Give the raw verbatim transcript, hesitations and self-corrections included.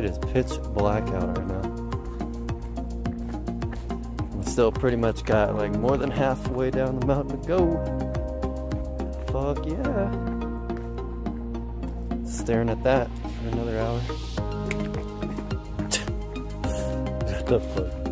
It is pitch black out right now. I'm still pretty much got like more than halfway down the mountain to go. Fuck yeah. Staring at that for another hour. What the fuck?